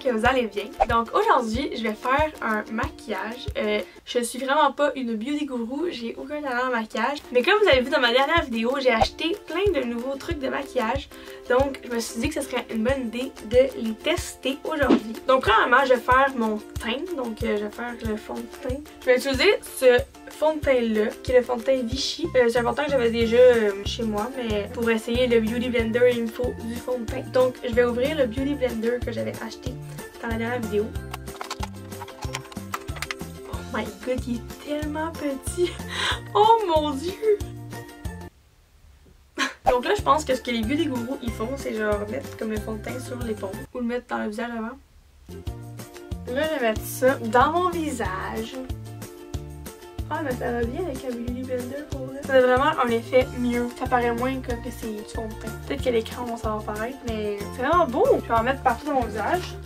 que vous allez bien. Donc aujourd'hui, je vais faire un maquillage. Je suis vraiment pas une beauty gourou, j'ai aucun talent en maquillage. Mais comme vous avez vu dans ma dernière vidéo, j'ai acheté plein de nouveaux trucs de maquillage. Donc je me suis dit que ce serait une bonne idée de les tester aujourd'hui. Donc premièrement, je vais faire mon teint. Donc je vais faire le fond de teint. Je vais utiliser ce fond de teint là, qui est le fond de teint Vichy. C'est un fond de teint que j'avais déjà chez moi, mais pour essayer le Beauty Blender, il me faut du fond de teint. Donc je vais ouvrir le Beauty Blender que j'avais acheté dans la dernière vidéo. Oh my god, il est tellement petit! Oh mon dieu! Donc là, je pense que ce que les beauty gourous ils font, c'est genre mettre comme le fond de teint sur l'épaule ou le mettre dans le visage avant. Là, je vais mettre ça dans mon visage. Ah, mais ça va bien avec un Beauty Blender pour vrai. Ça a vraiment un effet mieux. Ça paraît moins comme que c'est du fond de teint. Peut-être qu'à l'écran, ça va paraître, mais c'est vraiment beau. Je vais en mettre partout dans mon visage.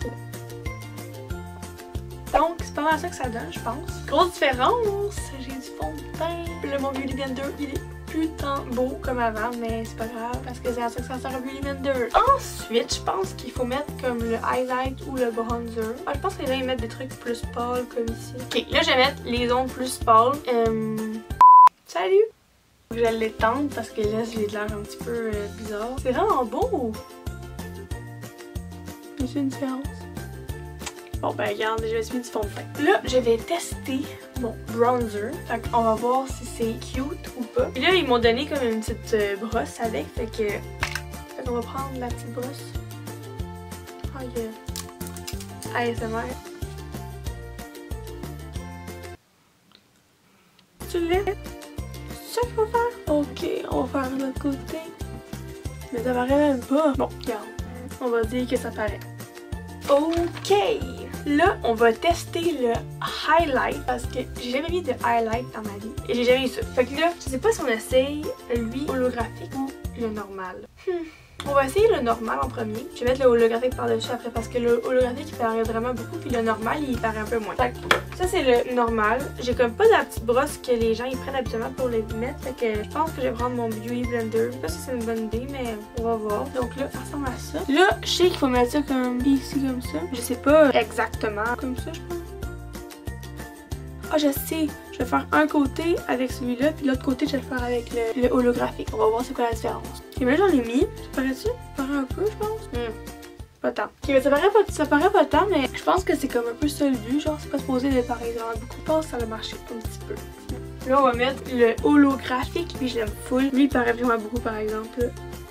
Donc, c'est pas mal ça que ça donne, je pense. Grosse différence, j'ai du fond de teint. Le mon Beauty Blender, il est plus tant beau comme avant, mais c'est pas grave parce que c'est à ça que ça sert un Beauty Blender. Ensuite, je pense qu'il faut mettre comme le highlight ou le bronzer. Ah, je pense que là, ils mettent des trucs plus pâles comme ici. Ok, là, je vais mettre les ongles plus pâles. Salut! Je vais l'étendre parce que là, j'ai l'air un petit peu bizarre. C'est vraiment beau! J'ai une différence. Bon ben regarde, je vais essayer du fond de teint. Là, je vais tester mon bronzer. Fait qu'on va voir si c'est cute ou pas. Et là, ils m'ont donné comme une petite brosse avec. Fait qu'on va prendre la petite brosse. Oh yeah. ASMR. Tu l'as? C'est ça qu'il faut faire? Ok, on va faire de l'autre côté. Mais ça paraît même pas. Bon, regarde. On va dire que ça paraît. Ok! Là, on va tester le highlight parce que j'ai jamais mis de highlight dans ma vie et j'ai jamais eu ça. Fait que là, je sais pas si on essaye lui holographique ou le normal. On va essayer le normal en premier. Je vais mettre le holographique par-dessus après parce que le holographique il paraît vraiment beaucoup puis le normal il paraît un peu moins. Fait que ça c'est le normal. J'ai comme pas la petite brosse que les gens ils prennent habituellement pour les mettre. Fait que je pense que je vais prendre mon Beauty Blender. Je sais pas si c'est une bonne idée mais on va voir. Donc là, ça ressemble à ça. Là, je sais qu'il faut mettre ça comme ici comme ça. Je sais pas exactement comme ça je pense. Ah, je sais, je vais faire un côté avec celui-là, puis l'autre côté, je vais le faire avec le holographique. On va voir c'est quoi la différence. Ok, mais là, j'en ai mis. Ça paraît-tu? Ça paraît un peu, je pense. Pas tant. Ok, mais ça paraît pas tant, mais je pense que c'est comme un peu ça le but. Genre, c'est pas supposé de paraître vraiment beaucoup. Je pense que ça va marcher un petit peu. Là, on va mettre le holographique, puis je l'aime full. Lui, il paraît vraiment beaucoup, par exemple.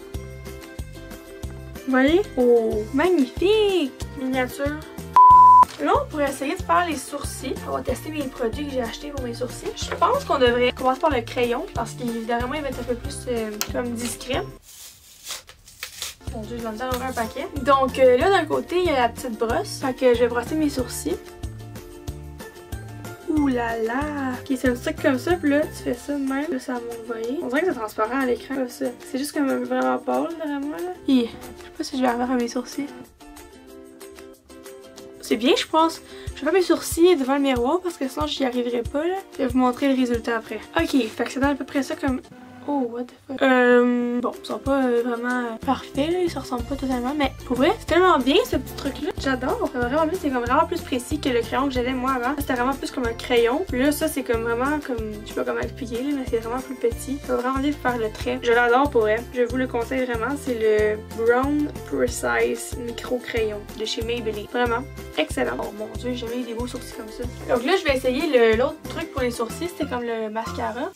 Vous voyez? Oh, magnifique! Miniature. Là, on pourrait essayer de faire les sourcils. On va tester mes produits que j'ai achetés pour mes sourcils. Je pense qu'on devrait commencer par le crayon parce qu'évidemment, il va être un peu plus comme discret. Mon dieu, je vais me faire un paquet. Donc là, d'un côté, il y a la petite brosse. Fait que je vais brosser mes sourcils. Ouh là là! Ok, c'est un truc comme ça, puis là, tu fais ça de même. Là, ça monte, vous voyez. On dirait que c'est transparent à l'écran comme ça. C'est juste comme vraiment pâle, vraiment, là. Et je sais pas si je vais arriver à mes sourcils. C'est bien, je pense. Je vais faire mes sourcils devant le miroir parce que sinon j'y arriverai pas là. Je vais vous montrer le résultat après. Ok, fait que ça donne à peu près ça comme... Oh, what the fuck. Bon, ils sont pas vraiment parfaits là, ils se ressemblent pas totalement, mais pour vrai, c'est tellement bien ce petit truc là. J'adore, vraiment bien, c'est comme vraiment plus précis que le crayon que j'avais moi avant. C'était vraiment plus comme un crayon. Puis là, ça c'est comme vraiment comme, je sais pas comment expliquer là, mais c'est vraiment plus petit. Ça va vraiment bien faire le trait. Je l'adore pour vrai. Je vous le conseille vraiment, c'est le Brown Precise Micro Crayon de chez Maybelline. Vraiment excellent. Oh mon dieu, j'ai jamais eu des beaux sourcils comme ça. Donc là, je vais essayer l'autre truc pour les sourcils, c'était comme le mascara.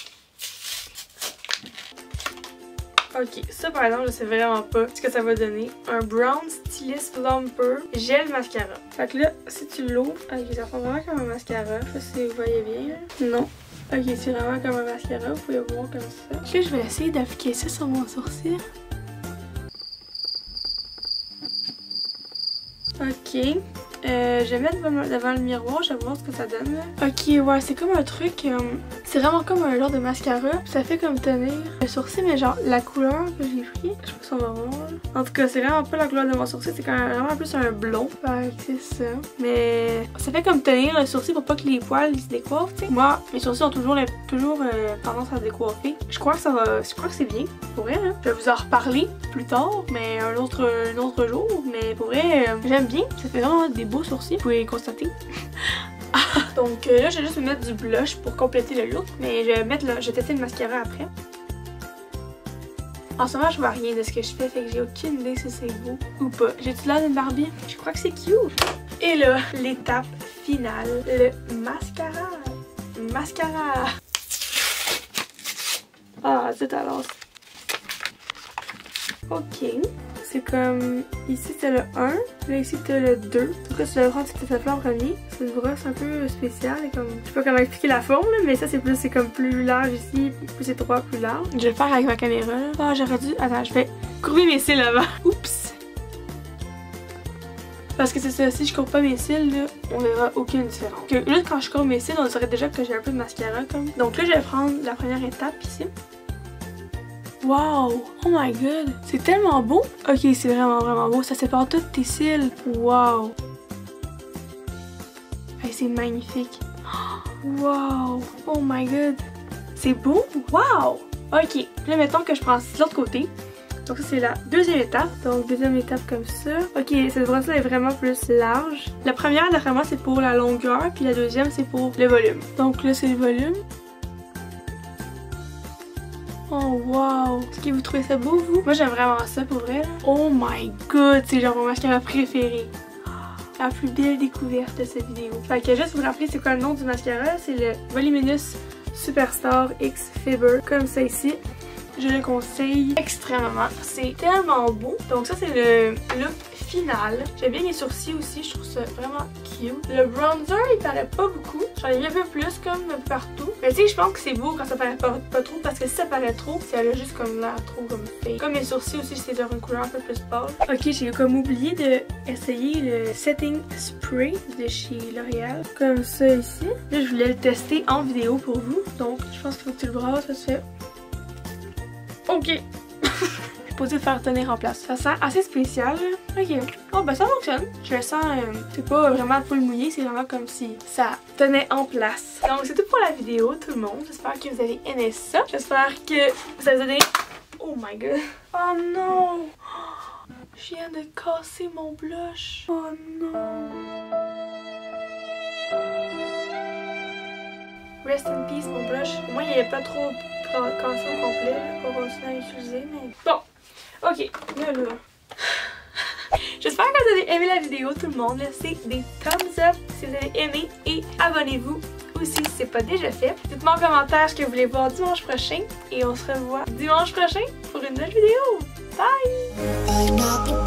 Ok, ça par exemple, je sais vraiment pas ce que ça va donner. Un Brown Stylist Plumper Gel Mascara. Fait que là, si tu l'ouvres, ok, ça ressemble vraiment comme un mascara. Je sais pas si vous voyez bien. Non. Ok, c'est vraiment comme un mascara, vous pouvez voir comme ça. Ok, je vais essayer d'appliquer ça sur mon sourcil. Ok. Je vais mettre devant le miroir, je vais voir ce que ça donne. Ok, ouais, c'est comme un truc, c'est vraiment comme un genre de mascara. Ça fait comme tenir le sourcil, mais genre la couleur que j'ai pris, je sais pas si on va voir. En tout cas, c'est vraiment pas la couleur de mon sourcil, c'est quand même vraiment plus un blond. Fait que c'est ça. Mais ça fait comme tenir le sourcil pour pas que les poils se décoiffent, tu sais. Moi, mes sourcils ont toujours tendance à se décoiffer. Je crois que c'est bien, pour vrai. Hein. Je vais vous en reparler plus tard, mais un autre jour. Mais pour vrai, j'aime bien. Ça fait vraiment des beaux sourcils, vous pouvez constater. Donc là, je vais juste me mettre du blush pour compléter le look, mais je vais tester le mascara après. En ce moment, je vois rien de ce que je fais, fait que j'ai aucune idée si c'est beau ou pas. J'ai-tu l'air d'une Barbie? Je crois que c'est cute. Et là, l'étape finale, le mascara. Mascara. Ah, c'est alors. Ok. C'est comme... Ici, c'est le 1. Là, ici, t'as le 2. En tout cas, tu devrais prendre cette étape-là en premier. C'est une brosse un peu spéciale. Et comme... Je sais pas comment expliquer la forme, là, mais ça, c'est comme plus large ici. Plus étroit, plus large. Je vais faire avec ma caméra. Ah, j'aurais dû... Attends, je vais courber mes cils avant. Oups! Parce que c'est ça, si je courbe pas mes cils, là, on verra aucune différence. Que là, quand je courbe mes cils, on dirait déjà que j'ai un peu de mascara, comme. Donc là, je vais prendre la première étape ici. Wow! Oh my god! C'est tellement beau! Ok, c'est vraiment beau. Ça sépare tous tes cils. Wow! Hey, c'est magnifique. Wow! Oh my god! C'est beau! Wow! Ok, là mettons que je prends l'autre côté. Donc ça c'est la deuxième étape. Donc deuxième étape comme ça. Ok, cette brosse-là est vraiment plus large. La première, d'après moi, c'est pour la longueur. Puis la deuxième, c'est pour le volume. Donc là, c'est le volume. Oh wow! Est-ce que vous trouvez ça beau, vous? Moi, j'aime vraiment ça, pour vrai. Là. Oh my god! C'est genre mon mascara préféré. La plus belle découverte de cette vidéo. Fait que juste vous rappeler c'est quoi le nom du mascara. C'est le Voluminous Superstar X Fiber. Comme ça ici. Je le conseille extrêmement. C'est tellement beau. Donc ça, c'est le look final. J'aime bien les sourcils aussi. Je trouve ça vraiment cute. Le bronzer, il paraît pas beaucoup. J'en ai mis un peu plus comme partout. Mais tu sais, je pense que c'est beau quand ça paraît pas trop. Parce que si ça paraît trop, ça a juste comme l'air trop comme fake. Comme mes sourcils aussi, c'est dans une couleur un peu plus pâle. Ok, j'ai comme oublié d'essayer le Setting Spray de chez L'Oréal. Comme ça ici. Là, je voulais le tester en vidéo pour vous. Donc, je pense qu'il faut que tu le brasses. Ça se fait... Ok. Je suis posée faire tenir en place. Ça sent assez spécial. Ok. Oh ben ça fonctionne. Je le sens, c'est pas vraiment full mouillé, c'est vraiment comme si ça tenait en place. Donc c'est tout pour la vidéo tout le monde. J'espère que vous avez aimé ça. J'espère que ça vous a donné... Oh my god. Oh non. Je viens de casser mon blush. Oh non. Rest in peace mon blush. Au moins il n'est pas trop cassé au complet pour continuer à l'utiliser. Mais bon, ok, là. J'espère que vous avez aimé la vidéo tout le monde. Laissez des thumbs up si vous avez aimé et abonnez-vous aussi si c'est pas déjà fait. Dites-moi en commentaire ce que vous voulez voir dimanche prochain et on se revoit dimanche prochain pour une nouvelle vidéo. Bye!